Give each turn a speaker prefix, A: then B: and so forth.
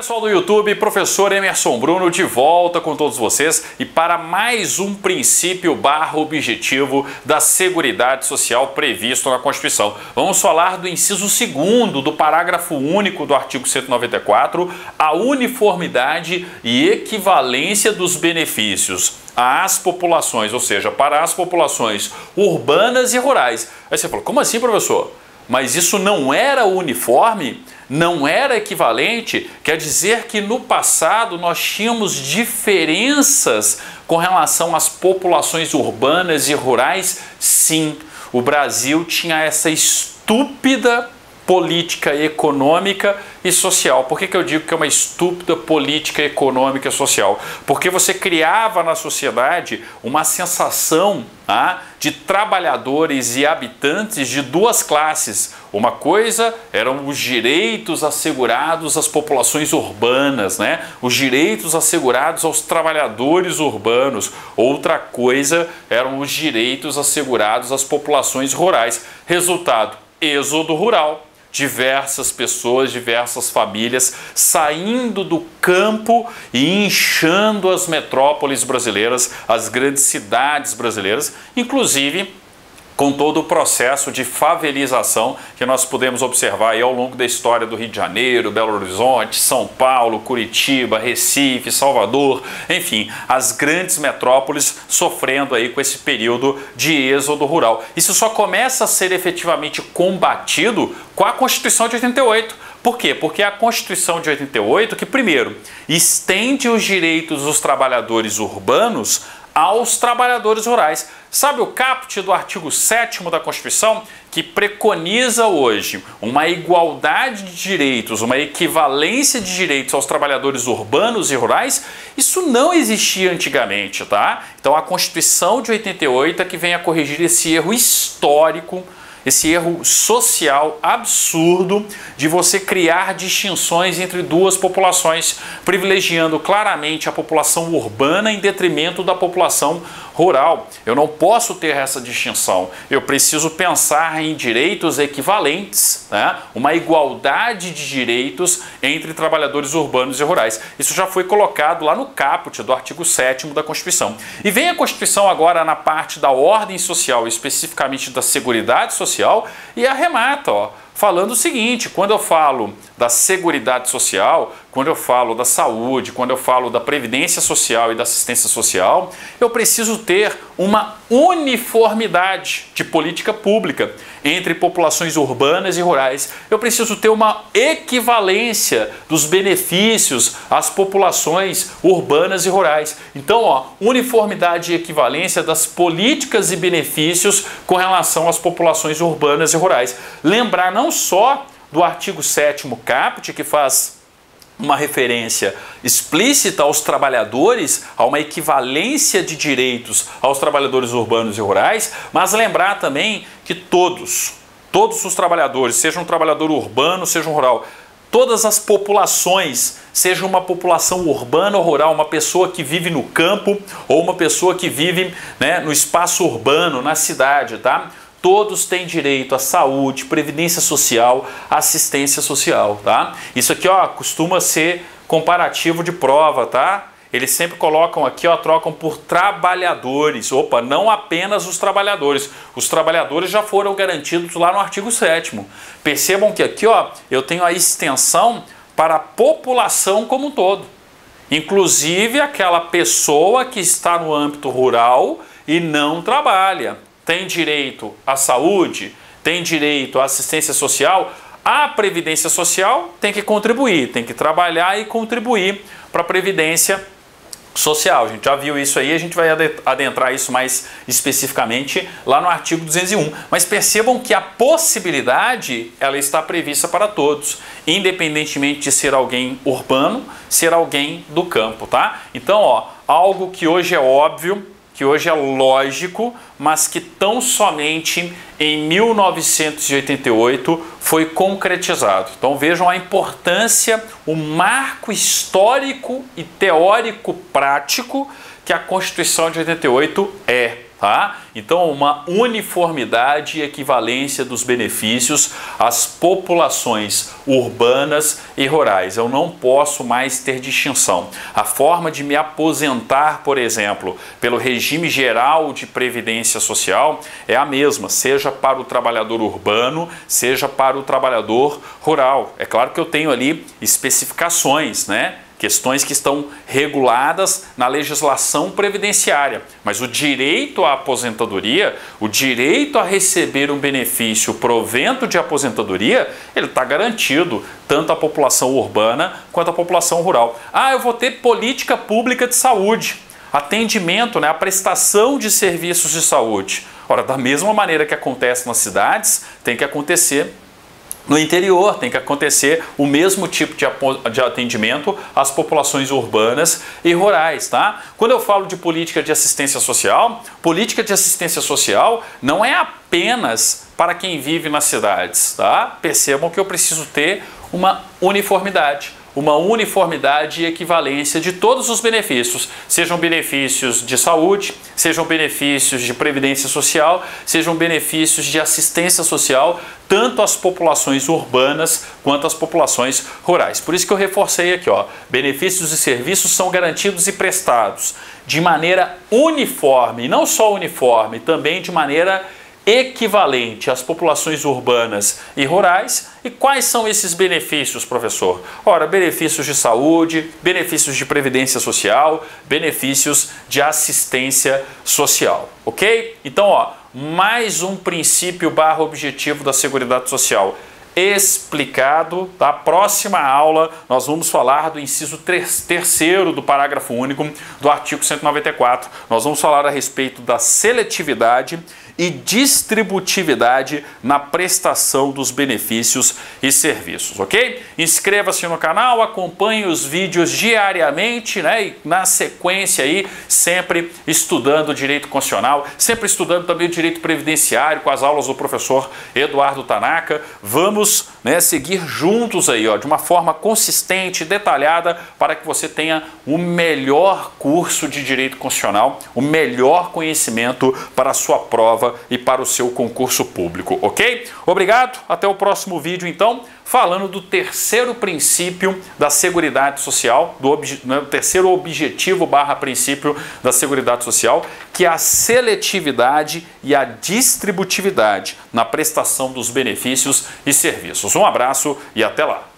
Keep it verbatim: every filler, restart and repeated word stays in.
A: Pessoal do YouTube, professor Emerson Bruno de volta com todos vocês e para mais um princípio barra objetivo da Seguridade Social previsto na Constituição. Vamos falar do inciso segundo do parágrafo único do artigo cento e noventa e quatro, a uniformidade e equivalência dos benefícios às populações, ou seja, para as populações urbanas e rurais. Aí você falou, como assim, professor? Mas isso não era uniforme? Não era equivalente? Quer dizer que no passado nós tínhamos diferenças com relação às populações urbanas e rurais? Sim, o Brasil tinha essa estúpida política econômica e social. Por que que eu digo que é uma estúpida política econômica e social? Porque você criava na sociedade uma sensação ah, de trabalhadores e habitantes de duas classes. Uma coisa eram os direitos assegurados às populações urbanas, né? Os direitos assegurados aos trabalhadores urbanos. Outra coisa eram os direitos assegurados às populações rurais. Resultado, êxodo rural. Diversas pessoas, diversas famílias saindo do campo e inchando as metrópoles brasileiras, as grandes cidades brasileiras, inclusive com todo o processo de favelização que nós podemos observar aí ao longo da história do Rio de Janeiro, Belo Horizonte, São Paulo, Curitiba, Recife, Salvador, enfim, as grandes metrópoles sofrendo aí com esse período de êxodo rural. Isso só começa a ser efetivamente combatido com a Constituição de oitenta e oito. Por quê? Porque a Constituição de oitenta e oito, que primeiro estende os direitos dos trabalhadores urbanos aos trabalhadores rurais. Sabe o caput do artigo sétimo da Constituição, que preconiza hoje uma igualdade de direitos, uma equivalência de direitos aos trabalhadores urbanos e rurais? Isso não existia antigamente, tá? Então a Constituição de oitenta e oito é que vem a corrigir esse erro histórico, esse erro social absurdo de você criar distinções entre duas populações, privilegiando claramente a população urbana em detrimento da população rural. Eu não posso ter essa distinção. Eu preciso pensar em direitos equivalentes, né? Uma igualdade de direitos entre trabalhadores urbanos e rurais. Isso já foi colocado lá no caput do artigo sétimo da Constituição. E vem a Constituição agora na parte da ordem social, especificamente da Seguridade Social, e arremata, ó, falando o seguinte: quando eu falo da Seguridade Social, quando eu falo da saúde, quando eu falo da Previdência Social e da Assistência Social, eu preciso ter uma uniformidade de política pública entre populações urbanas e rurais. Eu preciso ter uma equivalência dos benefícios às populações urbanas e rurais. Então, ó, uniformidade e equivalência das políticas e benefícios com relação às populações urbanas e rurais. Lembrar não só do artigo sétimo caput, que faz uma referência explícita aos trabalhadores, a uma equivalência de direitos aos trabalhadores urbanos e rurais, mas lembrar também que todos, todos os trabalhadores, seja um trabalhador urbano, seja um rural, todas as populações, seja uma população urbana ou rural, uma pessoa que vive no campo ou uma pessoa que vive, né, no espaço urbano, na cidade, tá? Todos têm direito à saúde, previdência social, assistência social, tá? Isso aqui, ó, costuma ser comparativo de prova, tá? Eles sempre colocam aqui, ó, trocam por trabalhadores. Opa, não apenas os trabalhadores. Os trabalhadores já foram garantidos lá no artigo sétimo. Percebam que aqui, ó, eu tenho a extensão para a população como um todo. Inclusive aquela pessoa que está no âmbito rural e não trabalha. Tem direito à saúde, tem direito à assistência social, a Previdência Social tem que contribuir, tem que trabalhar e contribuir para a Previdência Social. A gente já viu isso aí, a gente vai adentrar isso mais especificamente lá no artigo duzentos e um. Mas percebam que a possibilidade, ela está prevista para todos, independentemente de ser alguém urbano, ser alguém do campo, tá? Então, ó, algo que hoje é óbvio, que hoje é lógico, mas que tão somente em mil novecentos e oitenta e oito foi concretizado. Então vejam a importância, o marco histórico e teórico prático que a Constituição de oitenta e oito é. Tá? Então, uma uniformidade e equivalência dos benefícios às populações urbanas e rurais. Eu não posso mais ter distinção. A forma de me aposentar, por exemplo, pelo regime geral de previdência social é a mesma, seja para o trabalhador urbano, seja para o trabalhador rural. É claro que eu tenho ali especificações, né? Questões que estão reguladas na legislação previdenciária, mas o direito à aposentadoria, o direito a receber um benefício provento de aposentadoria, ele está garantido tanto à população urbana quanto à população rural. Ah, eu vou ter política pública de saúde, atendimento, né, a prestação de serviços de saúde. Ora, da mesma maneira que acontece nas cidades, tem que acontecer no interior, tem que acontecer o mesmo tipo de, de atendimento às populações urbanas e rurais, tá? Quando eu falo de política de assistência social, política de assistência social não é apenas para quem vive nas cidades, tá? Percebam que eu preciso ter uma uniformidade. Uma uniformidade e equivalência de todos os benefícios, sejam benefícios de saúde, sejam benefícios de previdência social, sejam benefícios de assistência social, tanto às populações urbanas quanto às populações rurais. Por isso que eu reforcei aqui, ó, benefícios e serviços são garantidos e prestados de maneira uniforme, e não só uniforme, também de maneira equivalente às populações urbanas e rurais. E quais são esses benefícios, professor? Ora, benefícios de saúde, benefícios de previdência social, benefícios de assistência social, ok? Então, ó, mais um princípio barra objetivo da Seguridade Social explicado. Na próxima aula nós vamos falar do inciso terceiro do parágrafo único do artigo cento e noventa e quatro. Nós vamos falar a respeito da seletividade e distributividade na prestação dos benefícios e serviços, ok? Inscreva-se no canal, acompanhe os vídeos diariamente, né? E na sequência aí, sempre estudando o direito constitucional, sempre estudando também o direito previdenciário com as aulas do professor Eduardo Tanaka. Vamos, né, seguir juntos aí, ó, de uma forma consistente, detalhada, para que você tenha o melhor curso de direito constitucional, o melhor conhecimento para a sua prova e para o seu concurso público, ok? Obrigado, até o próximo vídeo então, falando do terceiro princípio da Seguridade Social, do obje, né, terceiro objetivo barra princípio da Seguridade Social, que é a seletividade e a distributividade na prestação dos benefícios e serviços. Um abraço e até lá!